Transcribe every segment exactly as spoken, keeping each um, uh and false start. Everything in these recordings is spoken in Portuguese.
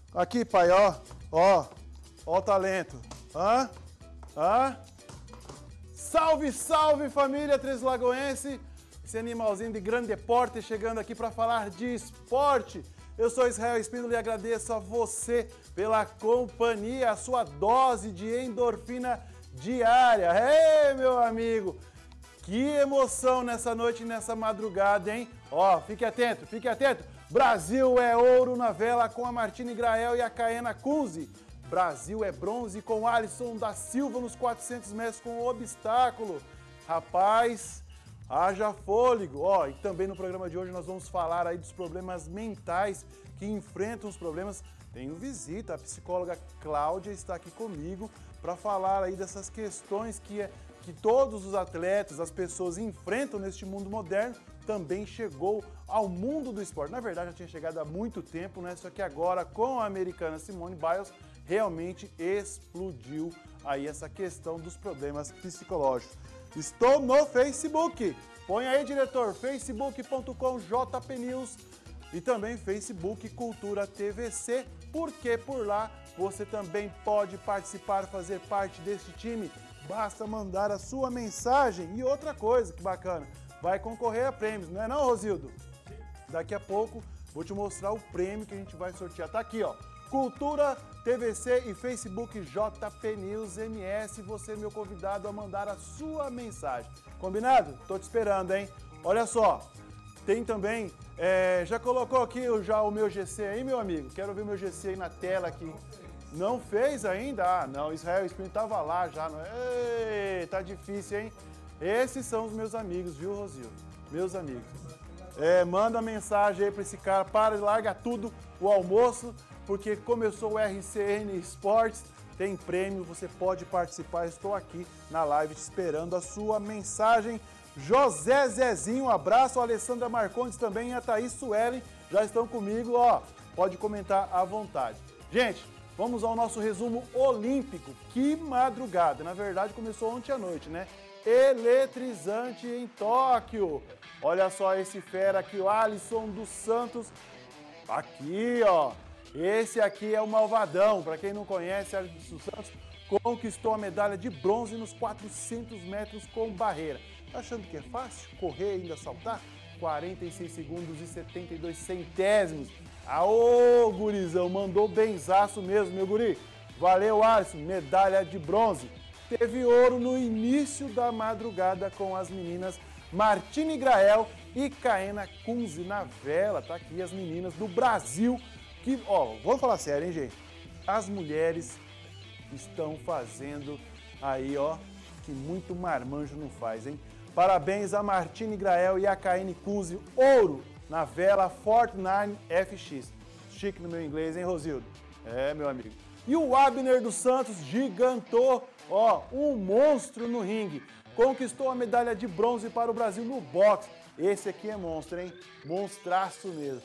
Aqui, pai, ó. Ó. Ó o talento. Hã? Hã? Salve, salve, família Três Lagoense. Esse animalzinho de grande porte chegando aqui para falar de esporte. Eu sou Israel Espíndola e agradeço a você pela companhia, a sua dose de endorfina diária. Ei, meu amigo, que emoção nessa noite e nessa madrugada, hein? Ó, fique atento, fique atento. Brasil é ouro na vela com a Martine Grael e a Kaena Kunze. Brasil é bronze com Alisson da Silva nos quatrocentos metros com o obstáculo. Rapaz, haja fôlego. Ó, e também no programa de hoje nós vamos falar aí dos problemas mentais que enfrentam os problemas. Tenho visita, a psicóloga Cláudia está aqui comigo para falar aí dessas questões que, é, que todos os atletas, as pessoas enfrentam neste mundo moderno. Também chegou ao mundo do esporte. Na verdade, já tinha chegado há muito tempo, né? Só que agora, com a americana Simone Biles, realmente explodiu aí essa questão dos problemas psicológicos. Estou no Facebook. Põe aí, diretor, facebook ponto com jpnews e também Facebook Cultura T V C, porque por lá você também pode participar, fazer parte deste time. Basta mandar a sua mensagem. E outra coisa que bacana, vai concorrer a prêmios, não é não, Rosildo? Daqui a pouco vou te mostrar o prêmio que a gente vai sortear. Tá aqui, ó. Cultura T V C e Facebook J P News M S. Você é meu convidado a mandar a sua mensagem. Combinado? Tô te esperando, hein? Olha só, tem também... É, já colocou aqui já o meu G C aí, meu amigo? Quero ver o meu G C aí na tela aqui. Não fez ainda? Ah, não. Israel Espírito tava lá já. Não... Ei, tá difícil, hein? Esses são os meus amigos, viu, Rosil? Meus amigos. É, manda mensagem aí pra esse cara. Para e larga tudo, o almoço, porque como eu sou o R C N Esportes, tem prêmio, você pode participar. Estou aqui na live te esperando a sua mensagem. José Zezinho, um abraço. A Alessandra Marcondes também e a Thaís Suelen já estão comigo, ó. Pode comentar à vontade. Gente, vamos ao nosso resumo olímpico. Que madrugada! Na verdade, começou ontem à noite, né? Eletrizante em Tóquio. Olha só esse fera aqui, o Alisson dos Santos. Aqui, ó. Esse aqui é o malvadão. Para quem não conhece, Alisson dos Santos conquistou a medalha de bronze nos quatrocentos metros com barreira. Tá achando que é fácil correr e ainda saltar? quarenta e seis segundos e setenta e dois centésimos. Aô, gurizão, mandou benzaço mesmo, meu guri. Valeu, Alisson, medalha de bronze. Teve ouro no início da madrugada com as meninas Martine Grael e Kaena Kunze na vela. Tá aqui as meninas do Brasil. Que, ó, vamos falar sério, hein, gente? As mulheres estão fazendo aí, ó, que muito marmanjo não faz, hein? Parabéns a Martine Grael e a Kaena Kunze. Ouro na vela Fortnite F X. Chique no meu inglês, hein, Rosildo? É, meu amigo. E o Abner dos Santos gigantou, ó, um monstro no ringue. Conquistou a medalha de bronze para o Brasil no boxe. Esse aqui é monstro, hein? Monstraço mesmo.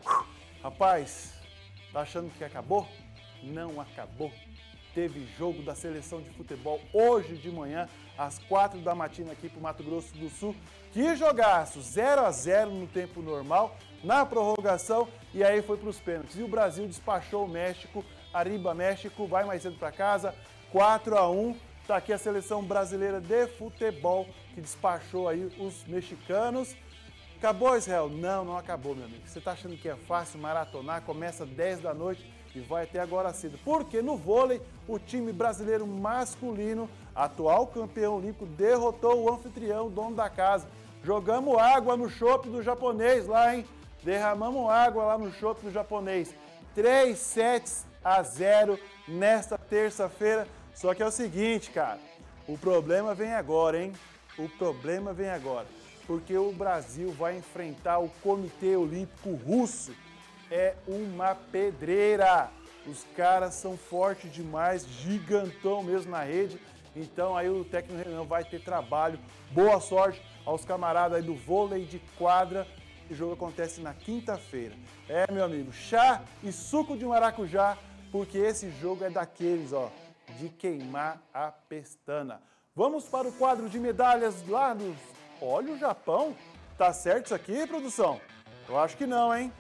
Rapaz, tá achando que acabou? Não acabou. Teve jogo da seleção de futebol hoje de manhã, às quatro da matina aqui pro Mato Grosso do Sul. Que jogaço! zero a zero no tempo normal, na prorrogação, e aí foi para os pênaltis. E o Brasil despachou o México, arriba México, vai mais cedo para casa, quatro a um. Tá aqui a seleção brasileira de futebol que despachou aí os mexicanos. Acabou, Israel? Não, não acabou, meu amigo. Você tá achando que é fácil maratonar? Começa dez da noite e vai até agora cedo. Porque no vôlei, o time brasileiro masculino, atual campeão olímpico, derrotou o anfitrião, o dono da casa. Jogamos água no chopp do japonês lá, hein? Derramamos água lá no chopp do japonês. três sets a zero nesta terça-feira. Só que é o seguinte, cara, o problema vem agora, hein? O problema vem agora. Porque o Brasil vai enfrentar o Comitê Olímpico Russo. É uma pedreira. Os caras são fortes demais, gigantão mesmo na rede. Então aí o técnico Renan vai ter trabalho. Boa sorte aos camaradas aí do vôlei de quadra. O jogo acontece na quinta-feira. É, meu amigo, chá e suco de maracujá, porque esse jogo é daqueles, ó, de queimar a pestana. Vamos para o quadro de medalhas lá nos... Olha o Japão. Tá certo isso aqui, produção? Eu acho que não, hein?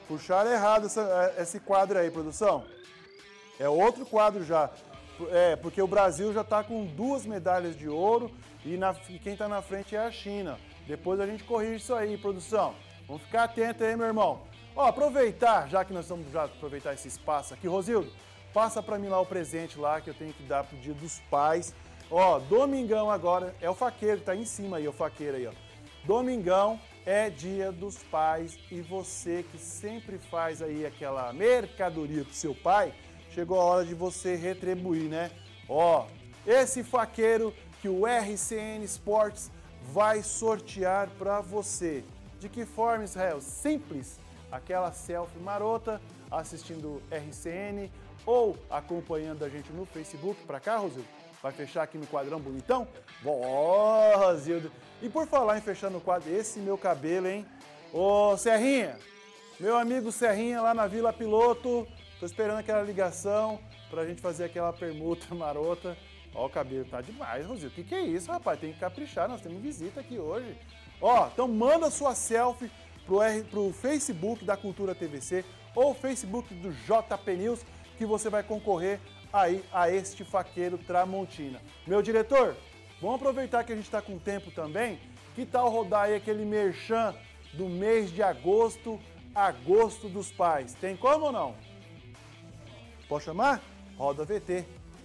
Puxaram errado essa, esse quadro aí, produção. É outro quadro já. É, porque o Brasil já está com duas medalhas de ouro e, na, e quem está na frente é a China. Depois a gente corrige isso aí, produção. Vamos ficar atento aí, meu irmão. Ó, aproveitar, já que nós vamos já aproveitar esse espaço aqui, Rosildo, passa para mim lá o presente lá que eu tenho que dar pro Dia dos Pais. Ó, domingão agora, é o faqueiro, tá em cima aí, o faqueiro aí, ó. Domingão é Dia dos Pais e você que sempre faz aí aquela mercadoria pro seu pai, chegou a hora de você retribuir, né? Ó, esse faqueiro que o R C N Sports vai sortear para você. De que forma, Israel? Simples. Aquela selfie marota assistindo R C N ou acompanhando a gente no Facebook. Para cá, Rosildo? Vai fechar aqui no quadrão bonitão? Ó, Rosildo. E por falar em fechar no quadro, esse meu cabelo, hein? Ô, Serrinha, meu amigo Serrinha lá na Vila Piloto. Tô esperando aquela ligação pra gente fazer aquela permuta marota. Ó, o cabelo tá demais, Rosildo. O que que é isso, rapaz? Tem que caprichar, nós temos visita aqui hoje. Ó, então manda sua selfie pro, R, pro Facebook da Cultura T V C ou Facebook do J P News que você vai concorrer aí a este faqueiro Tramontina. Meu diretor, vamos aproveitar que a gente tá com tempo também. Que tal rodar aí aquele merchan do mês de agosto, Agosto dos Pais? Tem como ou não? Pode chamar? Roda V T.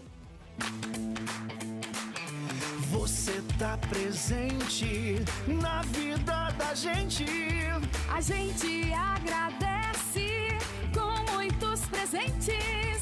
Você tá presente na vida da gente. A gente agradece com muitos presentes.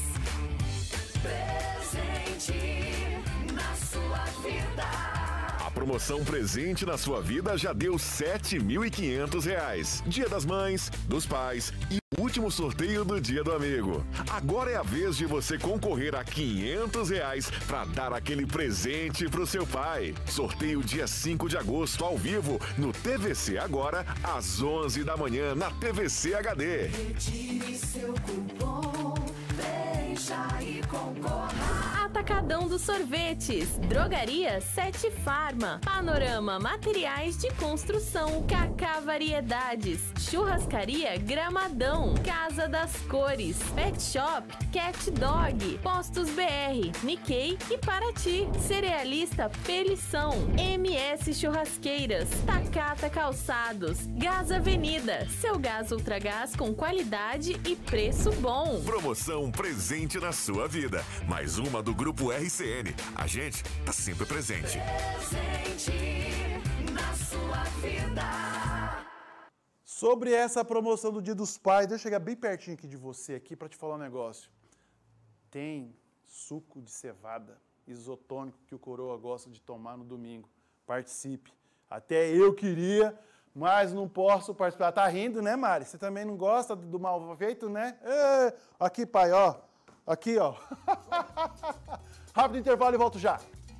Presente na sua vida. A promoção Presente na Sua Vida já deu sete mil e quinhentos reais. Dia das Mães, dos Pais e último sorteio do Dia do Amigo. Agora é a vez de você concorrer a quinhentos reais para dar aquele presente pro seu pai. Sorteio dia cinco de agosto ao vivo no T V C Agora às onze da manhã na T V C H D. Retire seu cupom, deixa e concorra. Atacadão dos Sorvetes, Drogaria Sete Farma, Panorama Materiais de Construção, Cacá Variedades, Churrascaria Gramadão, Casa das Cores, Pet Shop, Cat Dog, Postos B R, Nikkei e Paraty, Cerealista Pelição, M S Churrasqueiras, Takata Calçados, Gás Avenida, seu gás Ultragás com qualidade e preço bom. Promoção Presente na Sua Vida, mais uma do Grupo R C N. A gente tá sempre presente. Presente na sua vida. Sobre essa promoção do Dia dos Pais, deixa eu chegar bem pertinho aqui de você aqui para te falar um negócio. Tem suco de cevada isotônico que o Coroa gosta de tomar no domingo. Participe. Até eu queria, mas não posso participar. Tá rindo, né, Mari? Você também não gosta do mal feito, né? É, aqui, pai, ó. Aqui, ó. Rápido intervalo e volto já.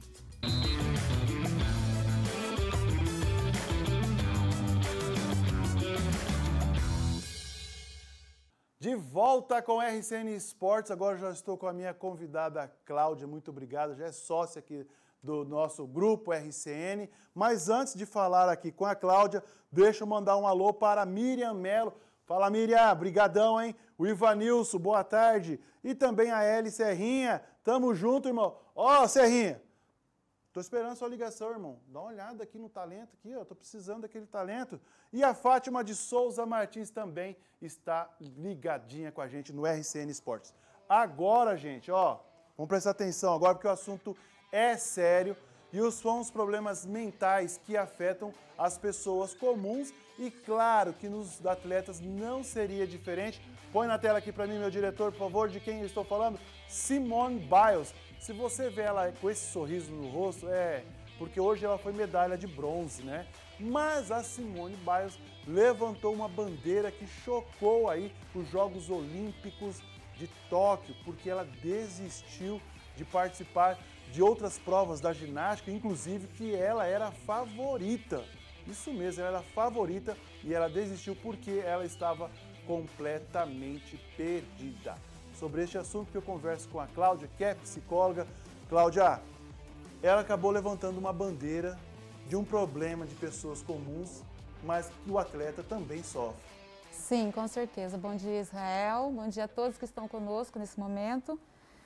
De volta com R C N Esportes, agora já estou com a minha convidada Cláudia, muito obrigado, já é sócia aqui do nosso grupo R C N. Mas antes de falar aqui com a Cláudia, deixa eu mandar um alô para a Miriam Melo. Fala, Miriam, brigadão, hein? O Ivanilson, boa tarde. E também a Eli Serrinha, tamo junto, irmão. Ó, Serrinha, tô esperando a sua ligação, irmão. Dá uma olhada aqui no talento, aqui, ó, tô precisando daquele talento. E a Fátima de Souza Martins também está ligadinha com a gente no R C N Esportes. Agora, gente, ó, vamos prestar atenção agora porque o assunto é sério e os são os problemas mentais que afetam as pessoas comuns e claro que nos atletas não seria diferente. Põe na tela aqui para mim, meu diretor, por favor, de quem eu estou falando? Simone Biles. Se você vê ela com esse sorriso no rosto, é porque hoje ela foi medalha de bronze, né? Mas a Simone Biles levantou uma bandeira que chocou aí os Jogos Olímpicos de Tóquio, porque ela desistiu de participar de outras provas da ginástica, inclusive que ela era favorita. Isso mesmo, ela era favorita e ela desistiu porque ela estava completamente perdida. Sobre este assunto que eu converso com a Cláudia, que é psicóloga. Cláudia, ela acabou levantando uma bandeira de um problema de pessoas comuns, mas que o atleta também sofre. Sim, com certeza. Bom dia, Israel. Bom dia a todos que estão conosco nesse momento.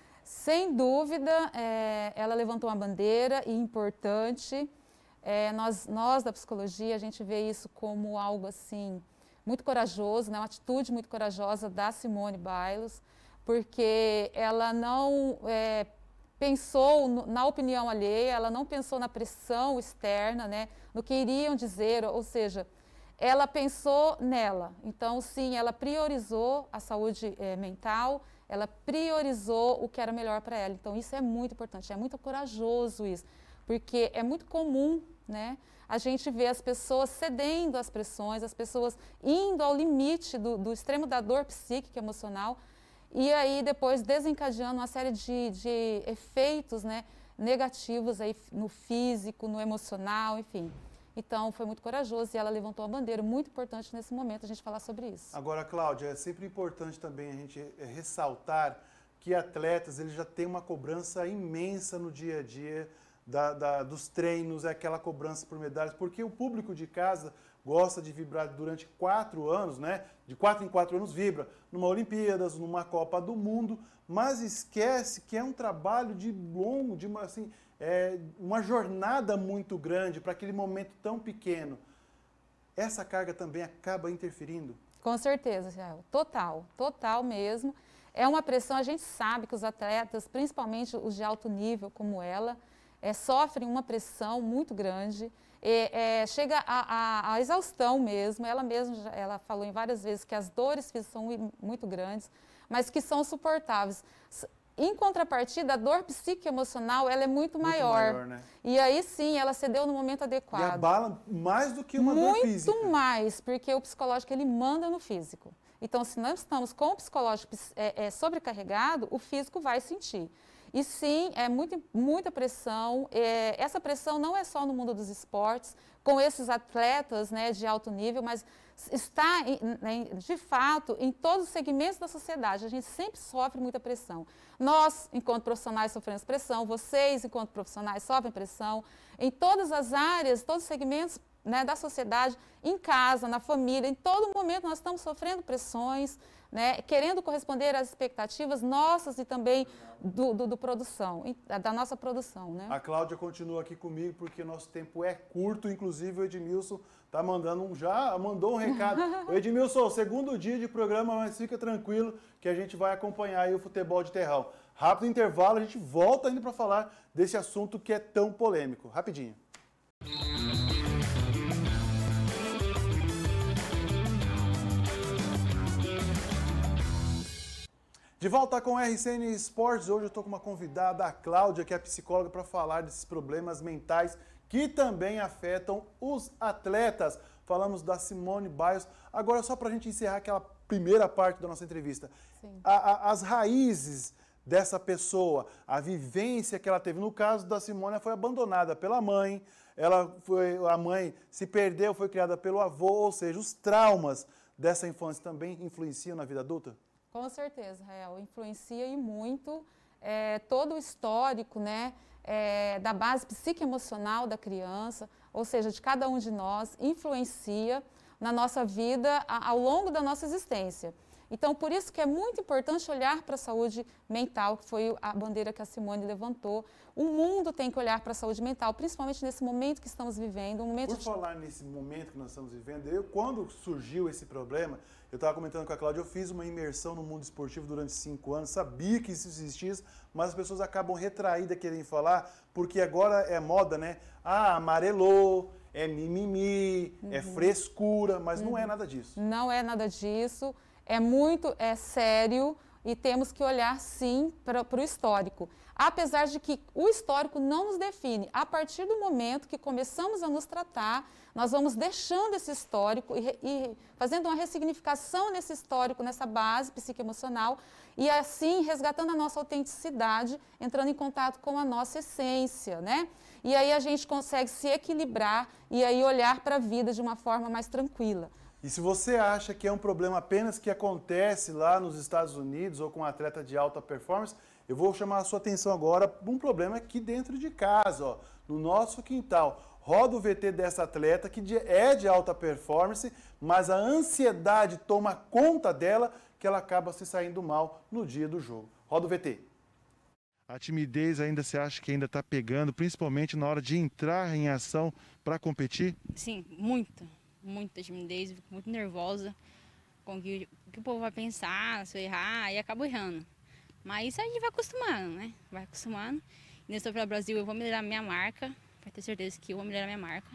Sem dúvida, é, ela levantou uma bandeira importante. É, nós, nós, da psicologia, a gente vê isso como algo assim, muito corajoso, né? Uma atitude muito corajosa da Simone Biles, porque ela não é, pensou no, na opinião alheia, ela não pensou na pressão externa, né? No que iriam dizer, ou seja, ela pensou nela. Então, sim, ela priorizou a saúde é, mental, ela priorizou o que era melhor para ela. Então, isso é muito importante, é muito corajoso isso, porque é muito comum, né, a gente ver as pessoas cedendo às pressões, as pessoas indo ao limite do, do extremo da dor psíquica e emocional, e aí depois desencadeando uma série de, de efeitos, né, negativos aí no físico, no emocional, enfim. Então, foi muito corajoso e ela levantou a bandeira, muito importante nesse momento a gente falar sobre isso. Agora, Cláudia, é sempre importante também a gente ressaltar que atletas eles já têm uma cobrança imensa no dia a dia da, da, dos treinos, é aquela cobrança por medalhas, porque o público de casa gosta de vibrar durante quatro anos, né? De quatro em quatro anos vibra, numa Olimpíadas, numa Copa do Mundo, mas esquece que é um trabalho de longo, de uma, assim, é uma jornada muito grande para aquele momento tão pequeno. Essa carga também acaba interferindo? Com certeza, Israel. Total, total mesmo. É uma pressão, a gente sabe que os atletas, principalmente os de alto nível como ela, é, sofrem uma pressão muito grande, é, é, chega à exaustão mesmo. Ela mesma ela falou em várias vezes que as dores físicas são muito grandes, mas que são suportáveis. Em contrapartida, a dor psíquica e emocional ela é muito, muito maior. maior né? E aí sim, ela cedeu no momento adequado. E abala mais do que uma muito dor física. Muito mais, porque o psicológico ele manda no físico. Então, se nós estamos com o psicológico é, é, sobrecarregado, o físico vai sentir. E sim, é muito, muita pressão. É, essa pressão não é só no mundo dos esportes, com esses atletas, né, de alto nível, mas está, em, de fato, em todos os segmentos da sociedade. A gente sempre sofre muita pressão. Nós, enquanto profissionais, sofremos pressão. Vocês, enquanto profissionais, sofrem pressão. Em todas as áreas, todos os segmentos, né, da sociedade, em casa, na família, em todo momento nós estamos sofrendo pressões, né, querendo corresponder às expectativas nossas e também do, do, do produção, da nossa produção. Né? A Cláudia continua aqui comigo porque o nosso tempo é curto, inclusive o Edmilson tá mandando um, já mandou um recado. O Edmilson, segundo dia de programa, mas fica tranquilo que a gente vai acompanhar aí o futebol de terrão. Rápido intervalo, a gente volta ainda para falar desse assunto que é tão polêmico. Rapidinho. De volta com o R C N Esportes, hoje eu estou com uma convidada, a Cláudia, que é psicóloga, para falar desses problemas mentais que também afetam os atletas. Falamos da Simone Biles. Agora, só para a gente encerrar aquela primeira parte da nossa entrevista, a, a, as raízes dessa pessoa, a vivência que ela teve. No caso da Simone, ela foi abandonada pela mãe, ela foi, a mãe se perdeu, foi criada pelo avô, ou seja, os traumas dessa infância também influenciam na vida adulta? Com certeza, Rael, influencia e muito é, todo o histórico, né, é, da base psicoemocional da criança, ou seja, de cada um de nós, influencia na nossa vida a, ao longo da nossa existência. Então, por isso que é muito importante olhar para a saúde mental, que foi a bandeira que a Simone levantou. O mundo tem que olhar para a saúde mental, principalmente nesse momento que estamos vivendo. Um momento por falar de... nesse momento que nós estamos vivendo, eu, quando surgiu esse problema, eu estava comentando com a Cláudia, eu fiz uma imersão no mundo esportivo durante cinco anos, sabia que isso existia, mas as pessoas acabam retraídas querendo falar, porque agora é moda, né? Ah, amarelou, é mimimi, uhum. é frescura, mas uhum. não é nada disso. Não é nada disso. É muito é sério e temos que olhar, sim, para o histórico. Apesar de que o histórico não nos define. A partir do momento que começamos a nos tratar, nós vamos deixando esse histórico e, e fazendo uma ressignificação nesse histórico, nessa base psicoemocional, e assim resgatando a nossa autenticidade, entrando em contato com a nossa essência, né? E aí a gente consegue se equilibrar e aí olhar para a vida de uma forma mais tranquila. E se você acha que é um problema apenas que acontece lá nos Estados Unidos ou com um atleta de alta performance, eu vou chamar a sua atenção agora para um problema aqui dentro de casa, ó, no nosso quintal. roda o V T dessa atleta que é de alta performance, mas a ansiedade toma conta dela que ela acaba se saindo mal no dia do jogo. Roda o V T. A timidez ainda você acha que ainda está pegando, principalmente na hora de entrar em ação para competir? Sim, muita, muita timidez, fico muito nervosa com o que, o que o povo vai pensar, se eu errar, e acabo errando. Mas isso a gente vai acostumando, né? Vai acostumando. E nesse Troféu Brasil eu vou melhorar minha marca, vai ter certeza que eu vou melhorar minha marca.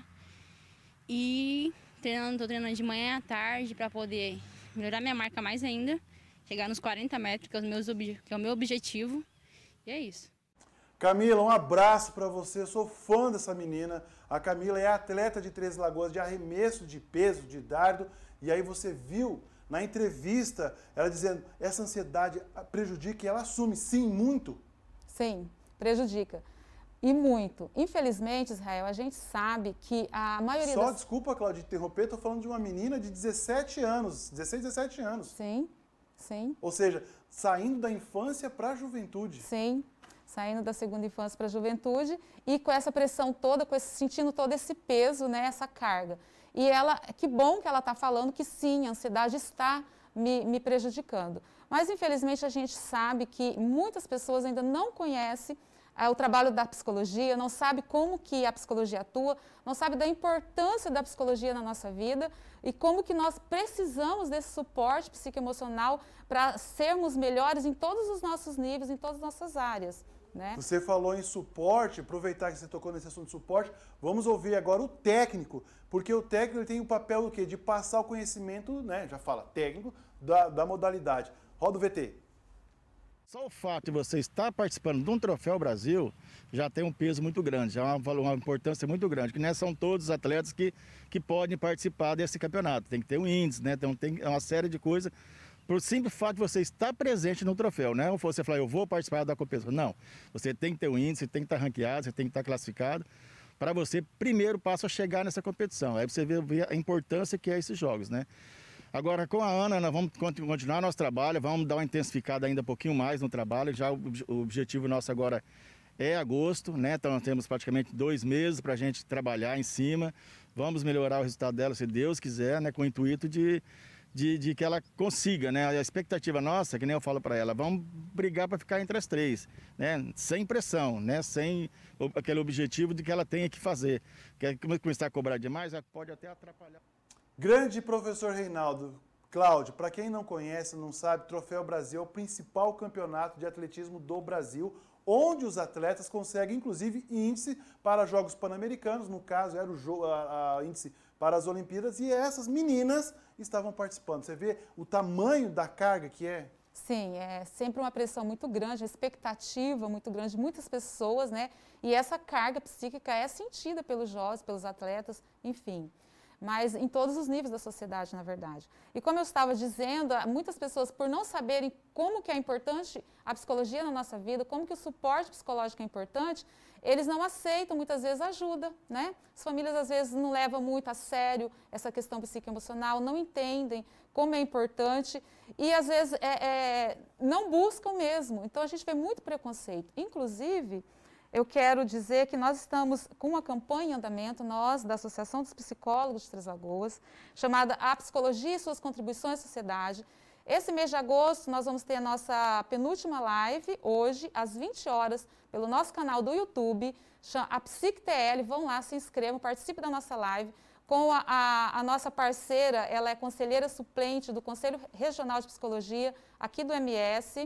E treinando, tô treinando de manhã à tarde para poder melhorar minha marca mais ainda, chegar nos quarenta metros, que é o, meus, que é o meu objetivo. E é isso. Camila, um abraço para você. Eu sou fã dessa menina. A Camila é atleta de Três Lagoas de arremesso de peso, de dardo. E aí você viu na entrevista ela dizendo essa ansiedade prejudica e ela assume, sim, muito. Sim, prejudica. E muito. Infelizmente, Israel, a gente sabe que a maioria Só, das... desculpa, Cláudia, interromper, estou falando de uma menina de dezessete anos, dezesseis, dezessete anos. Sim, sim. Ou seja, saindo da infância para a juventude. Sim, saindo da segunda infância para a juventude e com essa pressão toda, com esse, sentindo todo esse peso, né, essa carga. E ela, que bom que ela está falando que sim, a ansiedade está me, me prejudicando. Mas, infelizmente, a gente sabe que muitas pessoas ainda não conhecem é, o trabalho da psicologia, não sabe como que a psicologia atua, não sabe da importância da psicologia na nossa vida e como que nós precisamos desse suporte psicoemocional para sermos melhores em todos os nossos níveis, em todas as nossas áreas. Né? Você falou em suporte, aproveitar que você tocou nesse assunto de suporte, vamos ouvir agora o técnico, porque o técnico ele tem o papel do quê? De passar o conhecimento, né, já fala, técnico, da, da modalidade. Roda o V T. Só o fato de você estar participando de um Troféu Brasil já tem um peso muito grande, já é uma, uma importância muito grande, que não são todos os atletas que, que podem participar desse campeonato. Tem que ter um índice, né? Tem, tem uma série de coisas. Por simples fato de você estar presente no troféu, né? Ou você falar, eu vou participar da competição. Não, você tem que ter um índice, tem que estar ranqueado, você tem que estar classificado, para você, primeiro passo, a chegar nessa competição. Aí você vê a importância que é esses jogos, né? Agora, com a Ana, nós vamos continuar nosso trabalho, vamos dar uma intensificada ainda um pouquinho mais no trabalho. Já o, o objetivo nosso agora é agosto, né? Então, nós temos praticamente dois meses para a gente trabalhar em cima. Vamos melhorar o resultado dela, se Deus quiser, né? Com o intuito de... De, de que ela consiga, né? A expectativa nossa, que nem eu falo para ela, vamos brigar para ficar entre as três, né? Sem pressão, né? Sem o, aquele objetivo de que ela tenha que fazer. Quer começar a cobrar demais, pode até atrapalhar. Grande professor Reinaldo. Cláudio, para quem não conhece, não sabe, Troféu Brasil é o principal campeonato de atletismo do Brasil, onde os atletas conseguem, inclusive, índice para Jogos Pan-Americanos, no caso, era o jogo, a, a índice para as Olimpíadas, e essas meninas estavam participando. Você vê o tamanho da carga que é? Sim, é sempre uma pressão muito grande, a expectativa muito grande de muitas pessoas, né? E essa carga psíquica é sentida pelos jovens, pelos atletas, enfim. Mas em todos os níveis da sociedade, na verdade. E como eu estava dizendo, muitas pessoas, por não saberem como que é importante a psicologia na nossa vida, como que o suporte psicológico é importante, eles não aceitam, muitas vezes, ajuda, né? As famílias, às vezes, não levam muito a sério essa questão psicoemocional, não entendem como é importante e, às vezes, é, é, não buscam mesmo. Então, a gente vê muito preconceito. Inclusive, eu quero dizer que nós estamos com uma campanha em andamento, nós, da Associação dos Psicólogos de Três Lagoas, chamada A Psicologia e Suas Contribuições à Sociedade. Esse mês de agosto, nós vamos ter a nossa penúltima live, hoje, às vinte horas, pelo nosso canal do YouTube, a PsicTL. Vão lá, se inscrevam, participem da nossa live. Com a, a, a nossa parceira, ela é conselheira suplente do Conselho Regional de Psicologia, aqui do M S,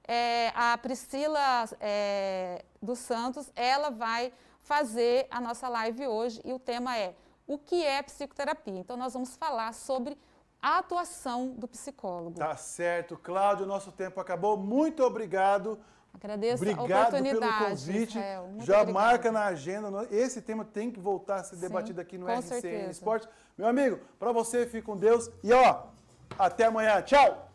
é, a Priscila é, dos Santos, ela vai fazer a nossa live hoje e o tema é o que é psicoterapia. Então, nós vamos falar sobre a atuação do psicólogo. Tá certo. Cláudio, nosso tempo acabou. Muito obrigado. Agradeço obrigado a oportunidade. Obrigado pelo convite. Israel, Já obrigada. marca na agenda. Esse tema tem que voltar a ser Sim, debatido aqui no com R C N certeza. Esportes. Meu amigo, para você, fique com Deus. E ó, até amanhã. Tchau!